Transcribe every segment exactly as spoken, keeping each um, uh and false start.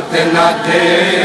मत न दे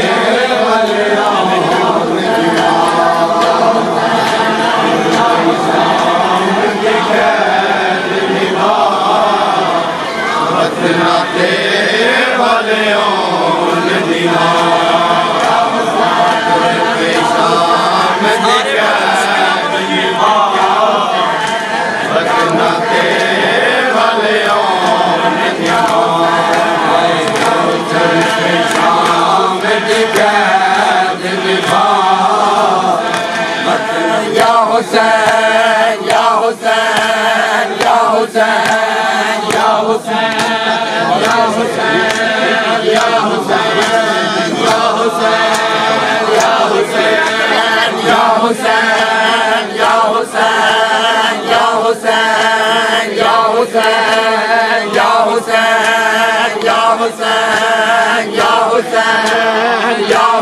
Hussein, Ya Hussein, Ya Hussein, Ya Hussein, Ya Hussein, Ya Hussein, Ya Hussein, Ya Hussein, Ya Hussein, Ya Hussein, Ya Hussein, Ya Hussein, Ya Hussein, Ya Hussein, Ya Hussein, Ya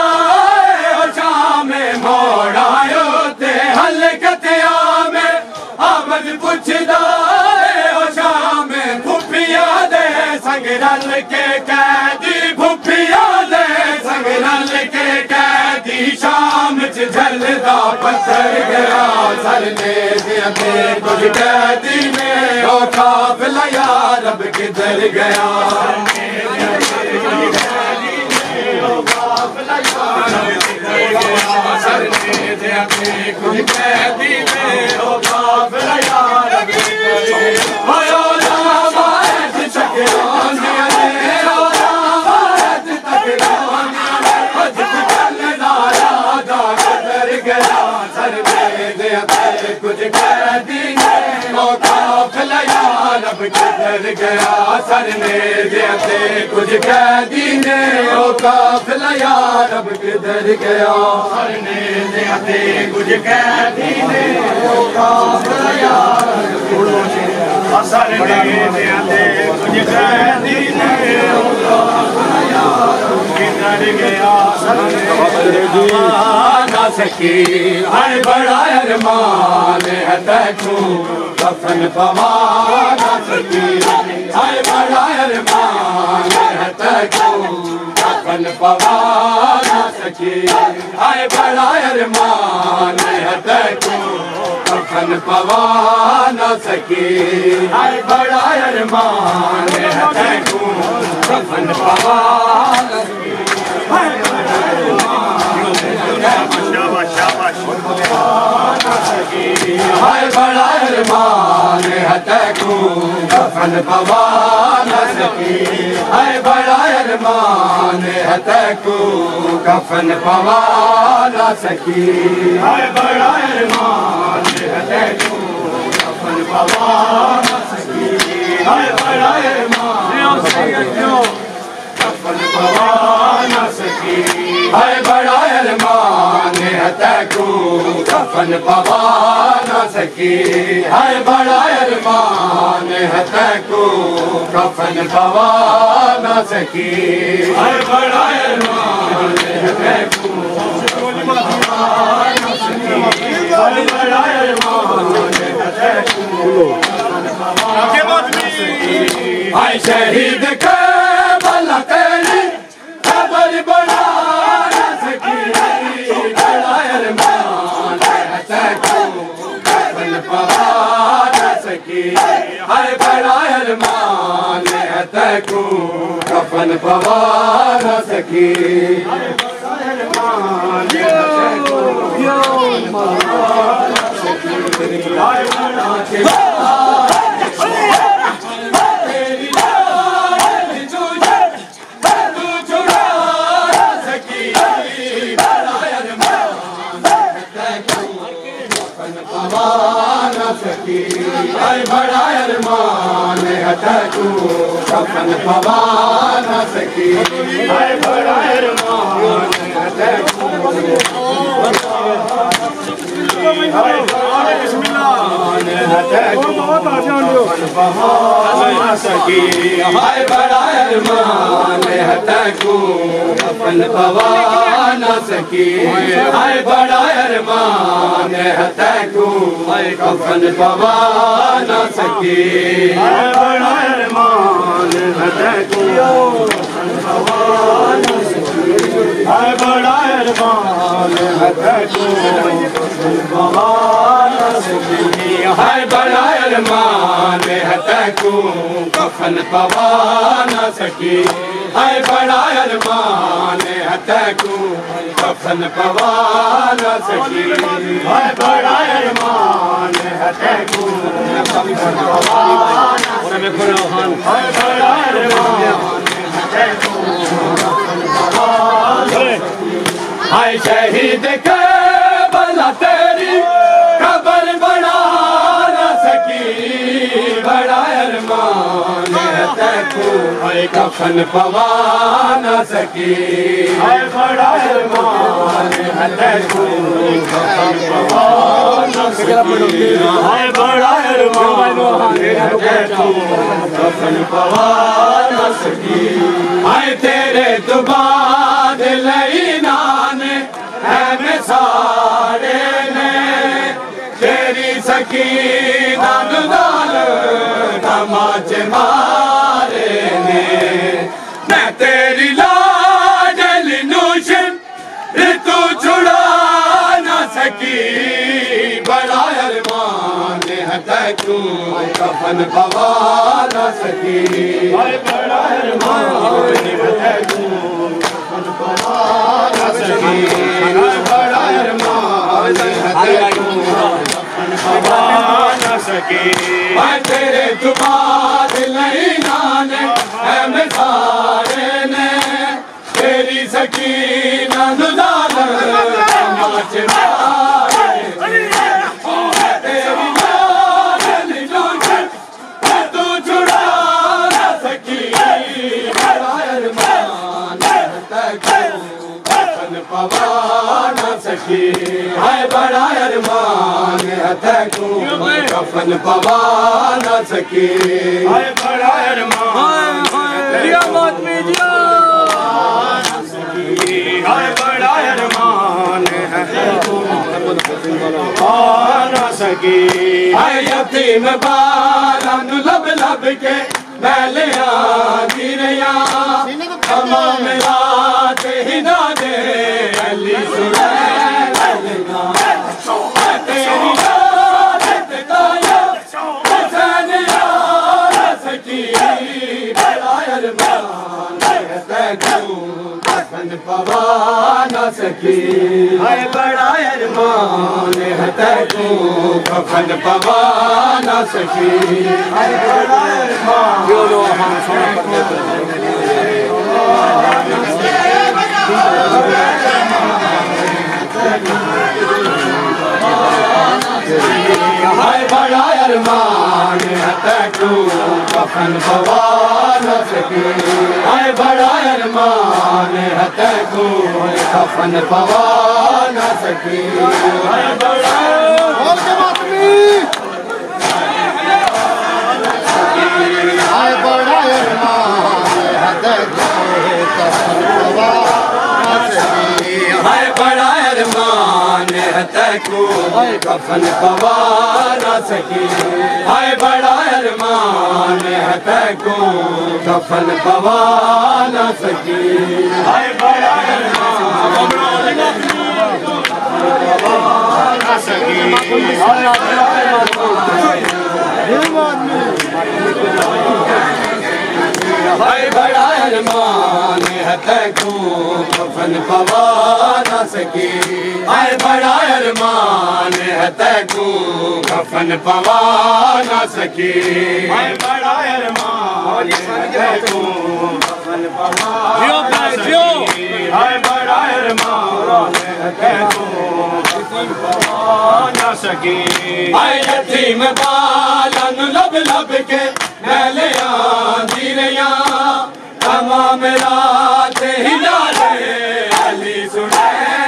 का पत्थर गया सरने दे कुछ कैदी में ओ काफिला या रब किधर गया सरने दे कुछ कैदी में ओ काफिला या रब किधर गया कुछ कैदी ओ काफिला या रब किधर गया सरने देते कुछ कैदी ने ओ काफिला या रब किधर गया सरने देते कुछ कैदी ने ओ काफिला या सरने देते कुछ कैदी ने ओ काफिला या रब किधर गया सरने ना सकी हर बड़ा अरमान है तू कफन पवा ना सकी हर बड़ा अरमान है तू कफन पवा ना सकी हर बड़ा अरमान है तू कफन पवा ना सकी हर बड़ा अरमान है तू कफन पवा ना सकी हाय बड़ा अरमान है तू कफन पवा न सकी हाय बड़ा अरमान है तू कफन पवा न सकी हाय बड़ा अरमान है तू कफन पवा न सकी हाय बड़ा अरमान कफन पवा न सकी हाय बड़ा अरमान है तू कफन पवा न सकी हाय बड़ा अरमान है तू कफन पवा न सकी हाय बड़ा अरमान है तू कफन पवा न सकी हाय बड़ा अरमान है तू हाय शहीद के भला तेरी खबर बड़ा न सकी बड़ा अरमान है तू कफन पवा न सकी हाय बड़ा अरमान है तू कफन पवा न सकी हाय बड़ा अरमान है तू कफन पवा न सकी हाय बड़ा अरमान है तू हाय बड़ा अरमान है तू कफन पवा न सकी हाय बड़ा अरमान है तू कफन पवा न सकी हाय बड़ा अरमान है तू कफन पवा न सकी हाय बड़ा अरमान है तू कफन पवा न सकी हाय बड़ा अरमान है तू कफन पवा न सकी हाय बड़ा अरमान है तू कफन पवा न सकी हाय बड़ा अरमान है तू कफन पवा न सकी हाय बड़ा अरमान है तू कफन पवा न सकी हाय बड़ा अरमान है तू कफन पवा न सकी हाय शहीद के भला तेरी खबर बड़ा न सकी बड़ा अरमान है तू हाय कफन पवा न सकी हाय बड़ा अरमान है तू कफन पवा न सकी हाय बड़ा अरमान है तू कफन पवा न सकी हाय तेरे तो बाद लई नान है में सारे ने तेरी सकीना दुदाल तमाच मारे ने मैं तेरी लाडली नूश ऋतु छुड़ा न सकी कफन पवा न सकी। हाय बड़ा अरमान है तू कफन पवा न सकी। हाय बड़ा अरमान है तू कफन पवा न सकी। हाय तेरे जुबान नहीं नाने है मिसारे ने तेरी सकीना नुदान नाच हाय बड़ा अरमान है तू कफन पवा न सकी। हाय बड़ा अरमान जिया मौतमी जिया हाय बड़ा अरमान है तू पवा न सकी। हाय यतीम बालन लब लब के मैलिया गिरिया तमाम रात ही ना दे अली सुना तेरी रात ताया हुसैन यार सकी। बड़ा अरमान है तू कफन पवा न सकी। हाय बड़ा अरमान है तू कफन पवा न सकी। हाय बड़ा अरमान जो लोग हम सोना करते हाय बड़ा अरमान है तू कफन पवा न सकी। हाय बड़ा अरमान है तू कफन पवा न सकी। हाय बड़ा हाय बड़ा अरमान है तू कफन पवा न सकी। हाय बड़ा अरमान है तू कफन पवा न सकी। हाय बड़ा अरमान है तू कफन पवा न सकी। हाय बड़ा अरमान न सकी। हाय बड़ा अरमान है तू कफन पवा न सकी। हाय बड़ा अरमान है तू कफन पवा न सकी। हाय बड़ा अरमान है तू कफन पवा न सकी। हाय बड़ा अरमान है तू कफन पवा न सकी। हाय यतीम बालन लब लब के मैलिया गिरिया तमाम रात ही डाले अली सुने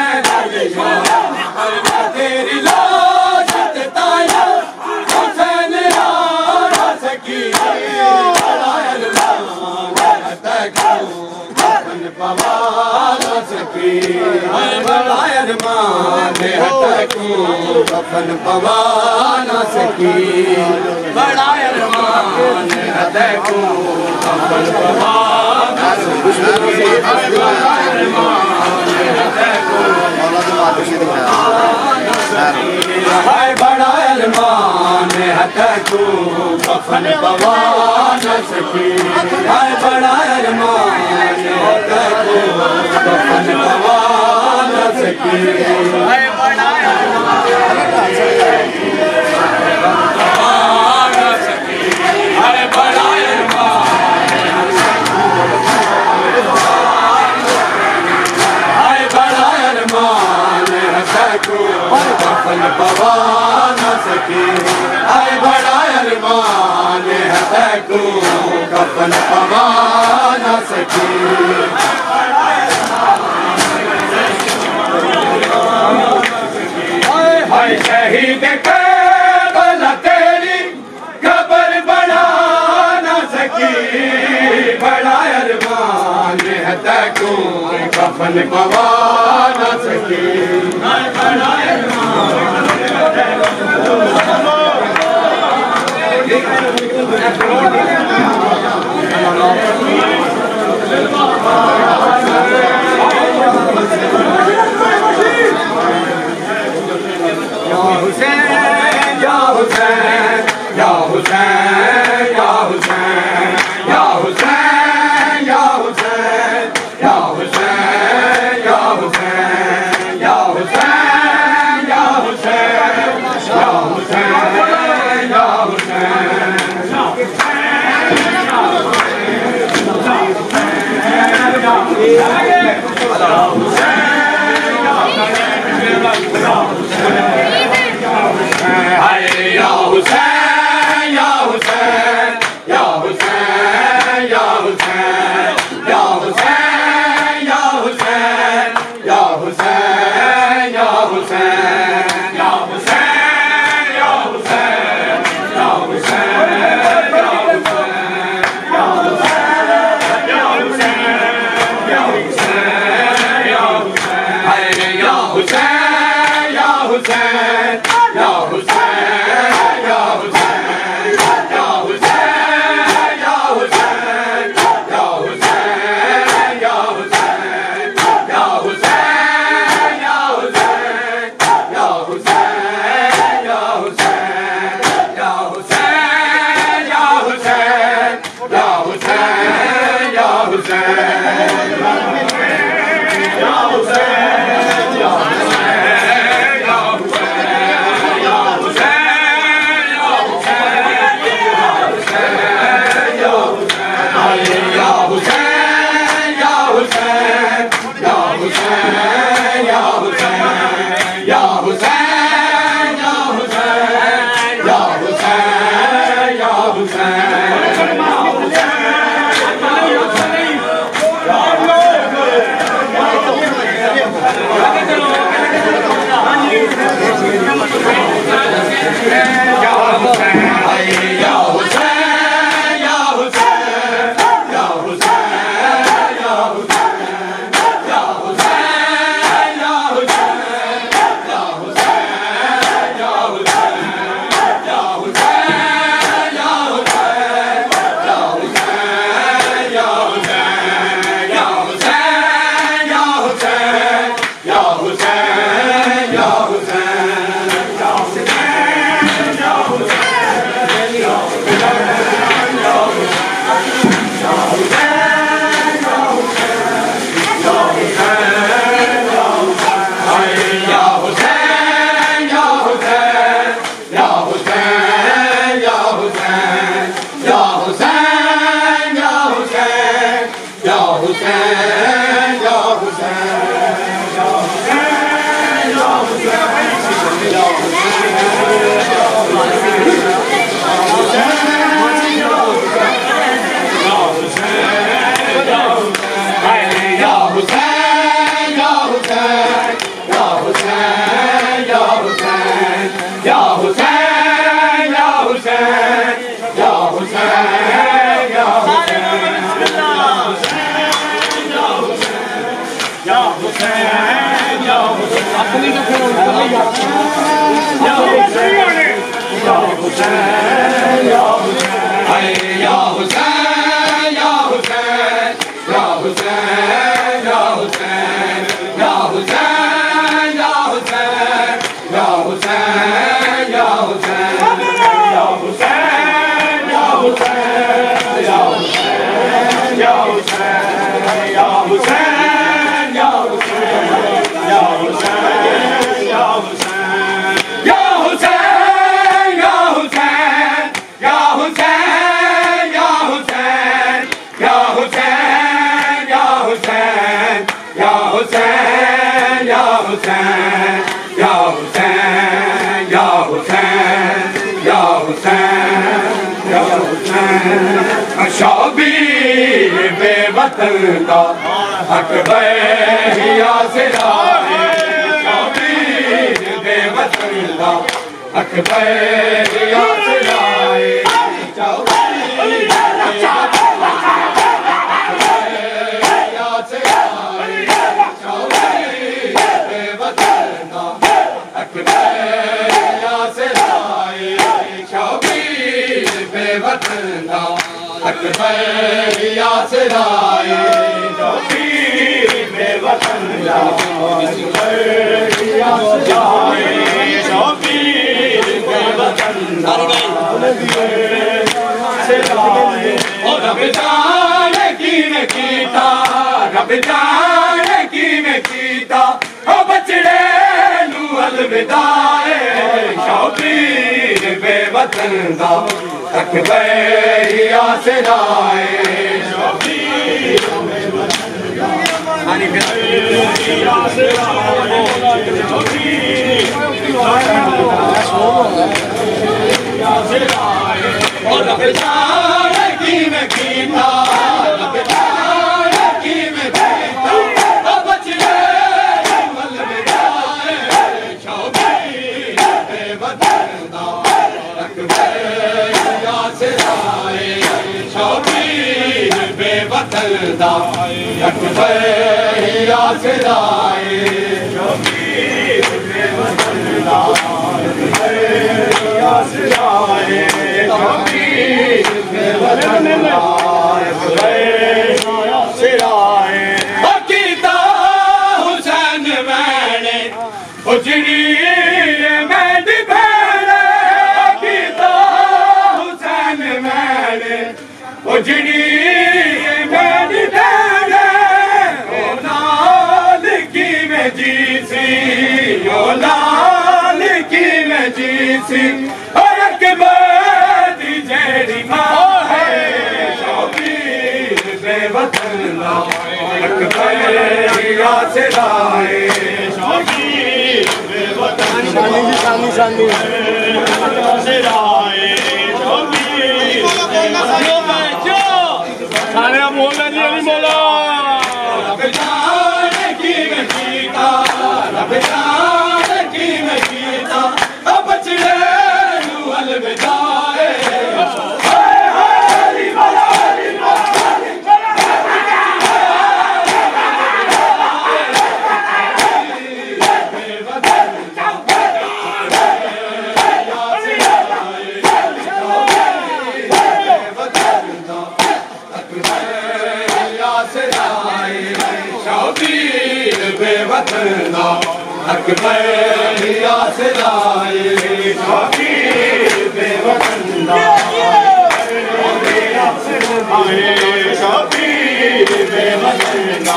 तेरी लाश ताया हुसैन यार सकी। बड़ा अरमान है तू कफन पवा न सकी। हाय बड़ा अरमान है तू कफन पवा न सकी। बड़ा अरमान है तू कफन पवा न सकी। हाय बड़ा अरमान है तू कफन पवा न सकी। हाय बड़ा अरमान है तू कफन पवा न सकी। हाय बड़ा अरमान न सकी। हाय बड़ा अरमान हाय बड़ा अरमान है तू कफन पवा न सकी। हाय बड़ा अरमान है तू कफन पवा न सकी। हाय शहीद करबला तेरी खबर बना न सकी। बड़ा अरमान है तू कफन पवा न सकी। बड़ा अरमान या हुसैन या हुसैन या हुसैन हुसैन या हुसैन या हुसैन या हुसैन या हुसैन या हुसैन या हुसैन या हुसैन या हुसैन अरे या हुसैन या हुसैन या हुसैन या हुसैन या हुसैन या हुसैन या हुसैन या हुसैन या हुसैन या हुसैन या हुसैन या हुसैन या हुसैन या हुसैन या हुसैन या हुसैन या हुसैन शबीर बेवतन का हक बहिया से लाए शबीर बेवतन का हक बहिया से लाए अकबरिया से लाए शबीर बेवतन अकबरिया से लाए शबीर बेवतन से लाए और रब जाने की में कीता रब जाने की में कीता ओ बचड़े नू अलविदाए शबीर बेवतन दा अकबरिया से लाए शबीर बेवतन से लाए और रब जाने की में कीता रब जाने की में कीता ओ बचड़े बंदा अकबर हिया सिराए शबीर बेवतनदा अकबर हिया सिराए शबीर बेवतनदा अकबर हिया सिराए अकीदा हुसैन मैंने उजड़ी मैंने भैले अकीदा हुसैन मैंने उजड़ी मैंने भैले ओ लाल की मैं जीसी ओ लाल की मैं जीसी और अकबर दी जेड़ी मां है शबीर बेवतनदा अकबर हिया सिराए शबीर बेवतनदा शानी शानी सिराए शबीर बेवतनदा सारे मोला जी अली मोला रब जाने की मैं जीता रब जाने की मैं जीता अब बचड़े नू अलविदा बेवतनदा अकबर हिया सिराए शबीर बेवतनदा हिया सिराए शबीर बेवतनदा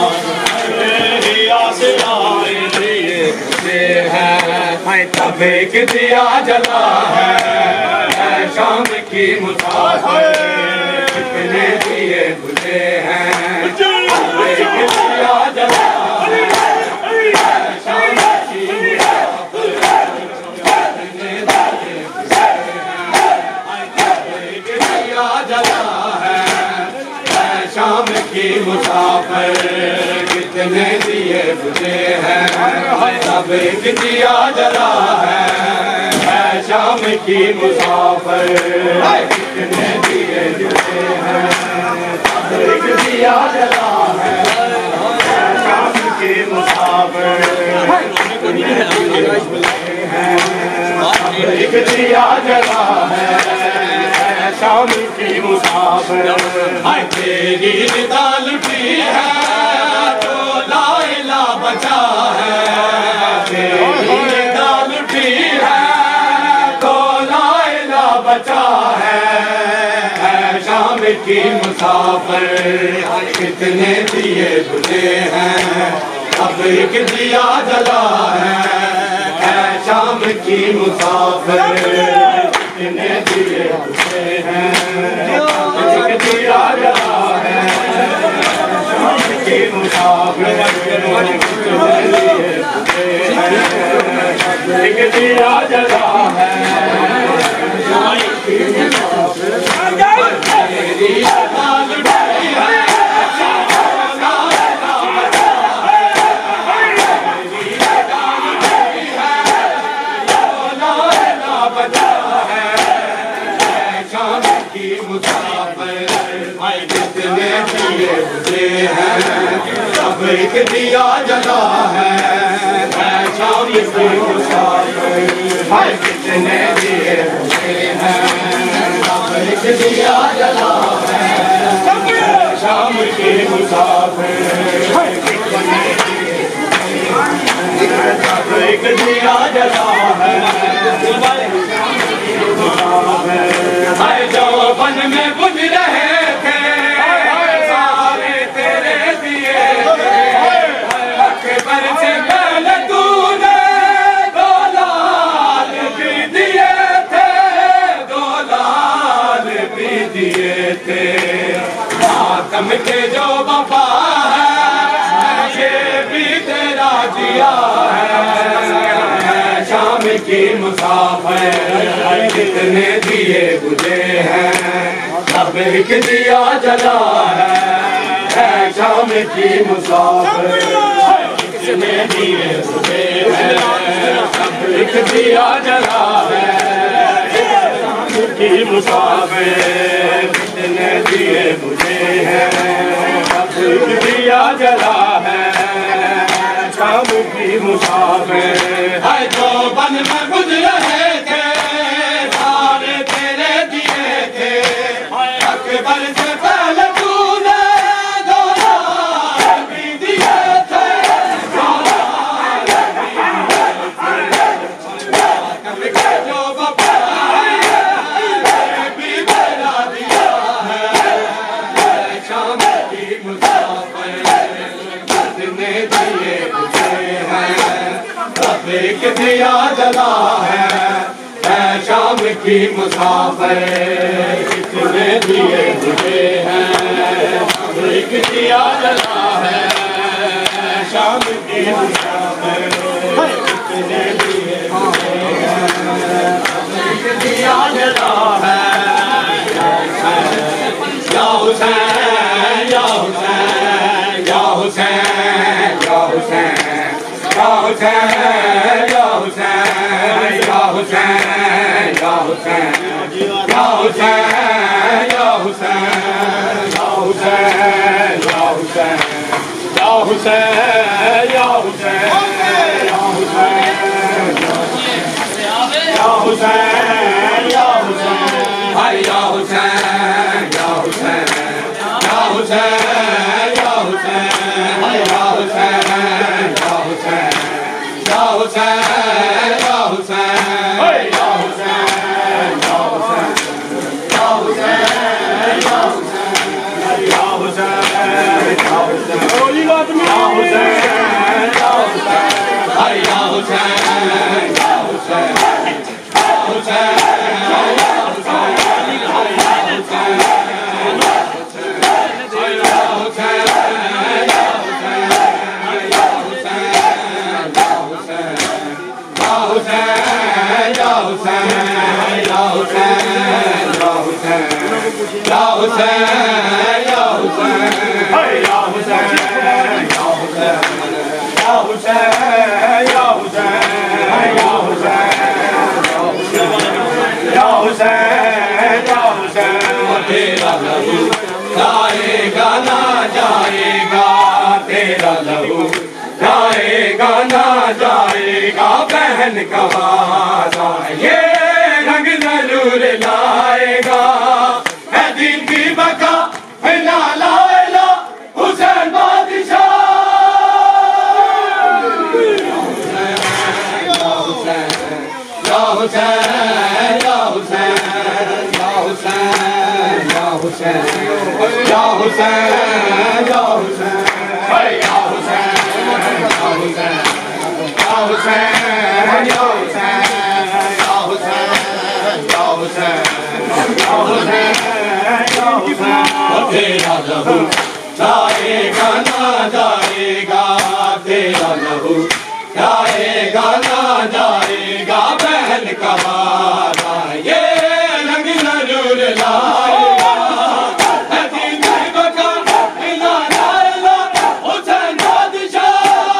हिया सिराए ये है तब एक दिया जला है शाम की मुसाफिर कितने दिए बुझे हैं एक दिया जला शाम की मुसाफिर कितने दिए बुझे हैं सब एक दिया जला है शाम की मुसाफिर कितने दिए बुझे हैं सब एक दिया जला है शाम की मुसाफिर एक दिया जला है शाम की मुसाफिर तेरी निदा लुटी है तो लाइला बचा है तेरी निदा लुटी है तो लाइला बचा है शाम की मुसाफिर कितने दिए बुझे हैं अब एक दिया जला है शाम की मुसाफिर कितने दिए बुझे हैं एक दिया जला है शाम की मुसाफिर कितने दिए बुझे हैं एक दिया जला है शाम की मुसाफिर तेरी लाल भाई है कितने दिए बुझे हैं सब एक दिया जला है शाम की मुसाफिर कितने दिए बुझे हैं सब एक दिया जला है शाम की मुसाफिर सब एक दिया जला है जो बन में बुझ रहे थे सारे तेरे दिए अकबर से पहले तूने दो लाल भी दिए थे दो लाल भी दिए थे मातम के जो वफा है ये भी तेरा जिया है शाम की मुसाफिर कितने दिए बुझे हैं सब एक दिया जला है शाम की मुसाफिर कितने दिए बुझे हैं सब एक दिया जला है शाम की मुसाफिर कितने दिए बुझे हैं दिया जला है शाम की मुसाफिर है जो बन में गुजरे थे सारे तेरे दिए थे अकबर से पहले तूने दोनों भी दिए थे जो बाबा भी मेरा दिया है शाम की मुसाफिर ने दिए एक दिया जला है शाम की मुसाफिर कितने दिए मुझे हैं एक दिया जला है शाम की मुसाफिर कितने दिए मुझे हैं एक दिया जला है या हुसैन या हुसैन या हुसैन या हुसैन या हुसैन या हुसैन या हुसैन या हुसैन या हुसैन या हुसैन या हुसैन या हुसैन या हुसैन या हुसैन या हुसैन या हुसैन हाय या हुसैन या हुसैन या हुसैन या हुसैन हाय या हुसैन या हुसैन या हुसैन या हुसैन हाय या हुसैन या हुसैन या हुसैन या हुसैन या हुसैन या हुसैन बोली बात में या हुसैन या हुसैन हाय या हुसैन या हुसैन या हुसैन या हुसैन या हुसैन हाय या हुसैन या हुसैन या हुसैन या हुसैन या हुसैन या हुसैन या हुसैन तेरा लहू जाएगा ना जाएगा तेरा लहू जाएगा ना जाएगा बहन का वादा ये रंग जरूर लाएगा दिन की बका ना लाएला हुसैन बादशाह या हुसैन या हुसैन या हुसैन या हुसैन या हुसैन या हुसैन या हुसैन हाय या हुसैन या हुसैन या हुसैन या हुसैन या हुसैन या हुसैन या हुसैन तेरा लहू जाएगा ना जाएगा तेरा लहू जाएगा ना जाएगा बहन का वादा ये रंग जरूर लाएगा दिन की बका ना लाएगा हुसैन बादशाह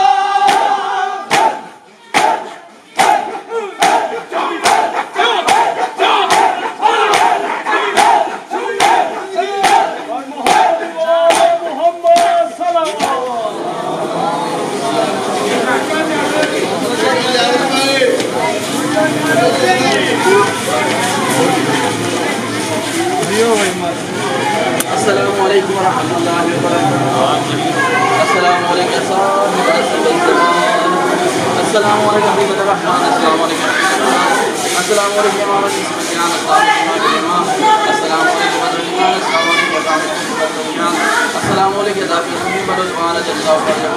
अस्सलामु अलैकुम वरहमतुल्लाहि वबरकातुहू। अस्सलामु अलैकुम साहिब अस्सलामु अलैकुम हबीबुर रहमान अस्सलामु अलैकुम अस्सलामु अलैकुम इमाम सुफियान अस्सलामु अलैकुम अस्सलामु अलैकुम दाफी हबीबुर रहमान जल्लल्लाहु अलैहि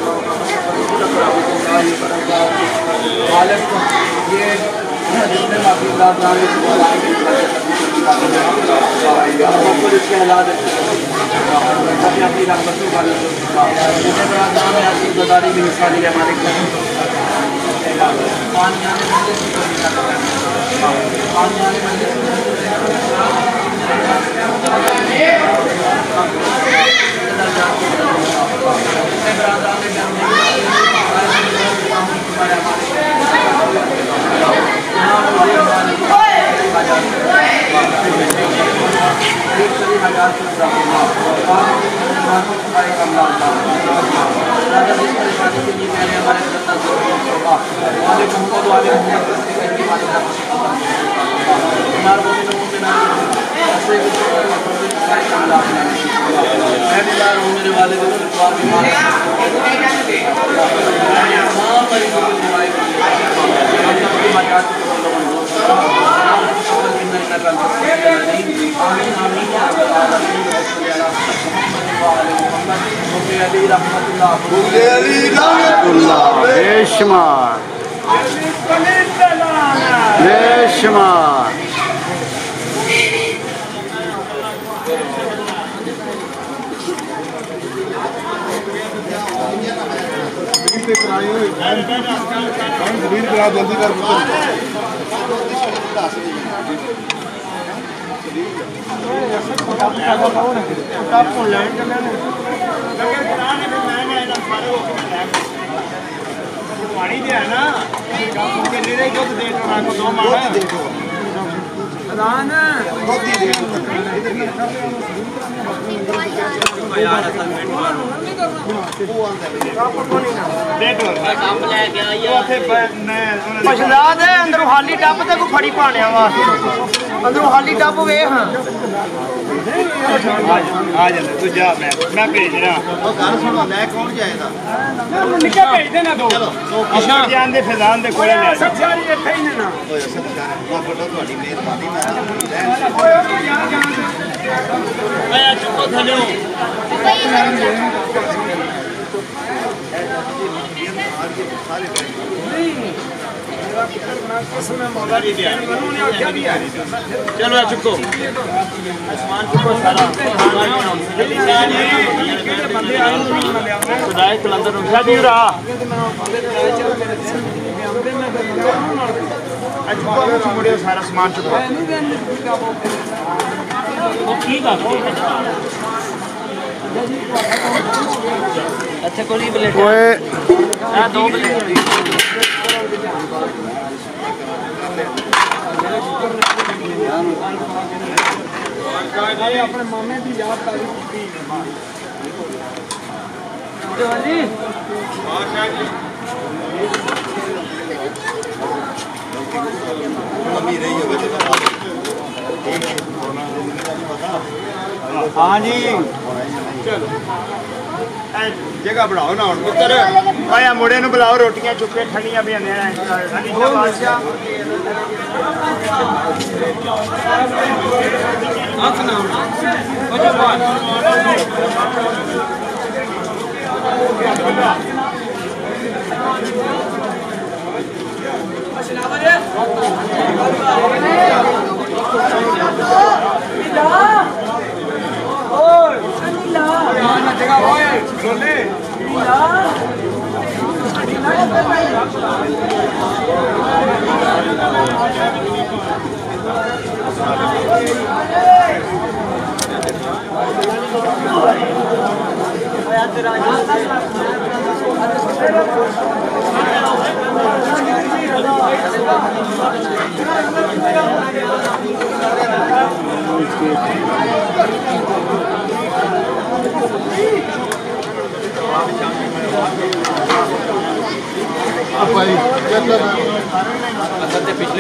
वसल्लम ये जितने माफी अल्लाह ताला को आएंगे आपको इसके हालात अपनी अपनी रहमतों का जितने बड़ा नाम है आपकी गुजारी भी हिस्सा लिया हमारे पानी आने पानी आने वाले हमारे को भी लोगों के नाम ऐसे मैं भी ला रहा हूँ मेरे वाले को दुआ भी मार तमाम मरीजों की दुआएं हम सबकी मदद आमीन आमीन अली रहमतुल्लाह बेशुमार बेशुमार जल्दी कर पानी दिया ना दुध दे दो माड़ा अंदरों खाली टप ते को फड़ी पाने अंदरों खाली टप वे हाँ आ जाने तू जा मैं मैं भेज रहा गल सुनो मैं कौन जाएगा निके भेज देना दो अच्छा जान दे फिजान दे कोले ले सब सारी इथे ही ने ना ओए सब जान मैं फोटो ਤੁਹਾਡੀ ਮਿਹਰਬਾਨੀ मैं ओए जान जान ओए चुप थलो चलो चुको कलंदर मुड़े सारा समान चुको अच्छा कोई प्लेट दो प्लेट अपने मामे की याद तारीफ की हाँ जी चलो जगह बनाओ ना पुत्र आया मुड़े नूं बुलाओ रोटियां चुके ठंडियां भी आने पिछले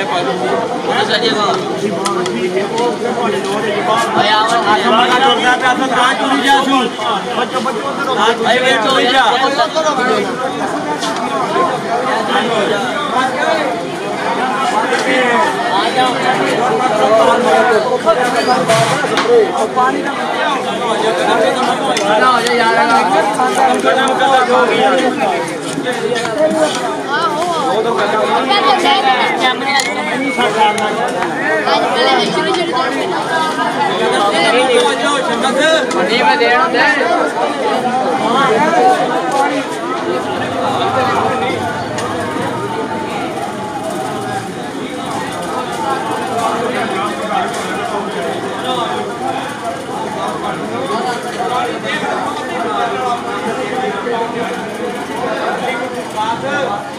Father